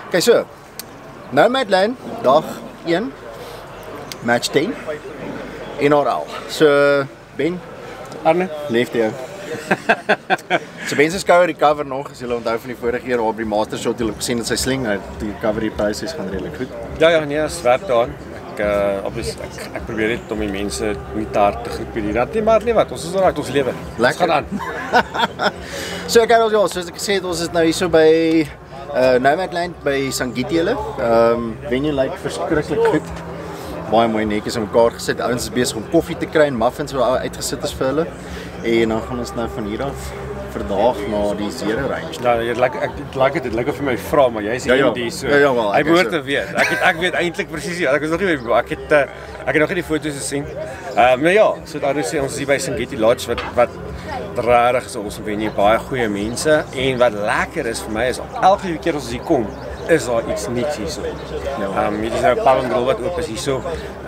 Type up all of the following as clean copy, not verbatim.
Okay, so, Nomadland, dag 1, match 10, NRL. So, Ben, Arne? leef jou. So Ben se skouer recover nog, as julle onthou van die vorige keer waar by die Master Shot julle gesien het sy sling, die recovery proses gaan redelik goed. Ja, nee, is werk daaraan. Ek probeer net om die mense nie te hard te groepeer nie, maar nee wat, ons is alright, ons lewe. Lekker. Ons gaan aan. So ek ja, soos ek gesê het, ons is nou hier so by Nomadland by Sangiti hulle. Venue lyk verskriklik goed. Baie mooi netjies aan mekaar gesit. Ouens is besig om koffie te kry en muffins wat uitgesit is vir hulle. En dan gaan ons nou van hier af vandag na die Zero Range. Ja, dit lyk vir my vra, maar jy is die MD, so wel, hy behoort te weet. Ek weet eintlik presies, ek was nog nie by, ek het nog nie die foto's gesien. Maar ja, so daar is ons hier by Sangiti Lodge wat rarig is ons venue, baie goeie mense en wat lekker is vir my is elke keer as ons hier kom is daar iets niets hierso. Hier is nou 'n pub en grill wat oop is hierso.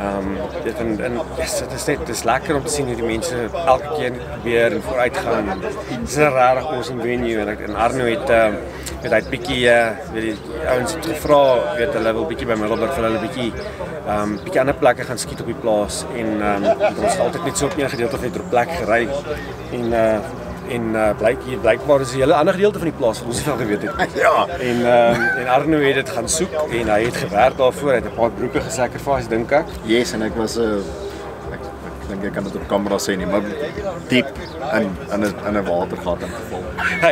Dit is lekker om te sien hoe die mense elke keer weer en vooruit gaan. Dit is 'n regtig awesome venue en Arno het hy bietjie weet die ouens het gevra, weet hulle wil bietjie by Middelburg vir hulle bietjie ander plekke gaan skiet op die plaas en ons het altyd net so op een gedeelte van die plek gery en blykbaar is 'n hele ander gedeelte van die plaas wat ons nie van geweet het. Ja. En Arno het dit gaan soek en hy het gewerk daarvoor, hy het 'n paar broeke gesacrifice dink ek. Yes, en ek was ek dink ek kan dit op kamera sê nie, maar diep in 'n watergat ingeval.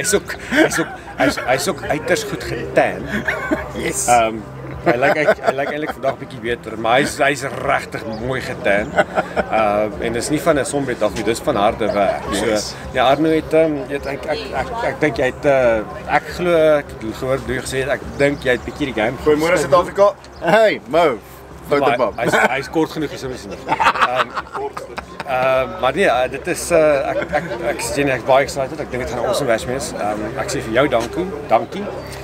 Hy's ook uiters goed getan. Yes. Hy lyk eintlik vandag bietjie beter, maar hy's regtig mooi getan. En dis nie van 'n sombet af nie, dis van harde werk. Yes. So ja, Arno het ek dink jy het ek gehoor jy gesê het ek dink jy het bietjie die game. Goeiemôre Suid-Afrika. Hey, Mo. Fotobob. Hy's kort genoeg vir soms nie. Maar nee, dit is ek's baie excited. Ek dink dit gaan 'n awesome match wees. Ek sê vir jou dankie.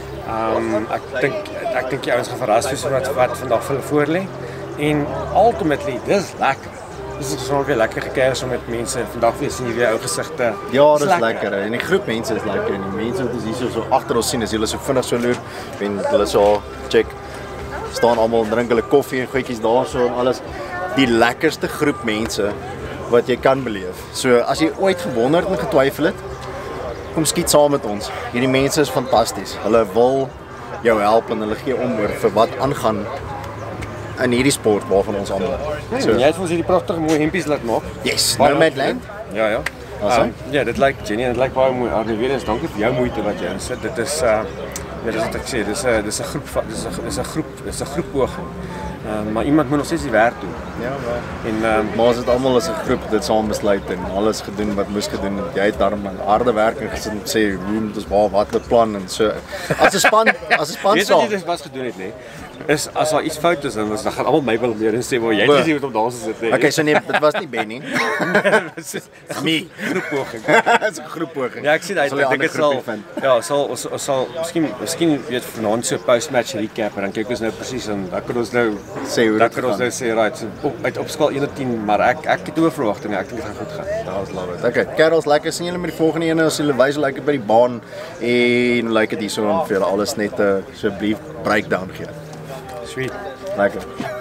Ek dink die ouens gaan verras wees wat vandag vir hulle voorlê. En ultimately, dis lekker. Dis is nog weer lekker gekuier so met mense. Vandag weer sien jy weer ou gesigte. Ja, dis lekker. En die groep mense is lekker en die mense wat ons hier so agter ons sien, as julle so vinnig so loer, en hulle so check staan almal drink hulle koffie en goedjies daarso en alles. Die lekkerste groep mense wat jy kan beleef. So as jy ooit gewonderd en getwyfel het, kom skiet saam met ons. Hierdie mense is fantasties. Hulle wil jou help en hulle gee om oor vir wat aangaan in hierdie sport waarvan ons almal. So jy het vir ons hierdie pragtige mooi hempies laat maak. Yes, Nomadland. Ja. Ja, dit lyk Jenny, dit lyk baie mooi. Arne, weer eens dankie vir jou moeite wat jy insit. Dit is dis wat ek sê, dis 'n groep poging. Maar iemand moet nog steeds die werk doen. Ja, en maar ons het almal as 'n groep dit saam besluit en alles gedoen wat moes gedoen het. Jy het daarom harde werk en gesit en sê hoe moet ons wat beplan en so. As 'n span saam. Weet jy dis wat gedoen het, nê? Is as daar iets fout is, dan gaan almal my wil meer en sê, "Maar jy het nie wat om daar te sit nie." Okay, so nee, dit was nie Ben nie. Me, groeppoging. Dis 'n groeppoging. Ja, ek sien ek dink dit sal ons sal miskien weet vanaand so post-match recap en dan kyk ons nou presies en dan kan ons nou sê hoe dit gaan. Sê right, so op skaal 1 tot 10, maar ek het hoë verwagtinge, ek dink dit gaan goed gaan. Ja, ons love it. Okay, Karels, lekker sien julle met die volgende ene, as julle wys hoe lyk dit by die baan en hoe lyk dit hierso en vir julle alles net so 'n brief breakdown gee. Sweet. Lekker.